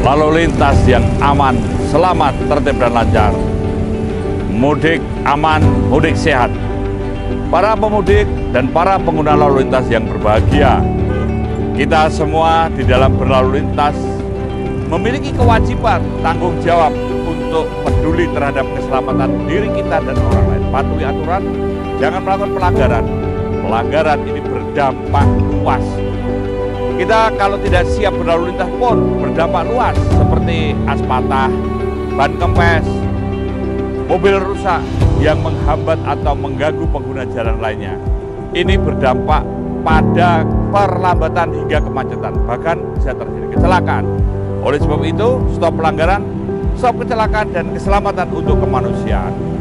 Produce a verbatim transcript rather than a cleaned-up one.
lalu lintas yang aman, selamat, tertib dan lancar. Mudik aman, mudik sehat. Para pemudik dan para pengguna lalu lintas yang berbahagia, kita semua di dalam berlalu lintas memiliki kewajiban, tanggung jawab untuk peduli terhadap keselamatan diri kita dan orang lain. Patuhi aturan, jangan melakukan pelanggaran. Pelanggaran ini berdampak luas. Kita kalau tidak siap berlalu lintas pun berdampak luas, seperti as patah, ban kempes, mobil rusak yang menghambat atau mengganggu pengguna jalan lainnya. Ini berdampak pada perlambatan hingga kemacetan, bahkan bisa terjadi kecelakaan. Oleh sebab itu, stop pelanggaran, stop kecelakaan dan keselamatan untuk kemanusiaan.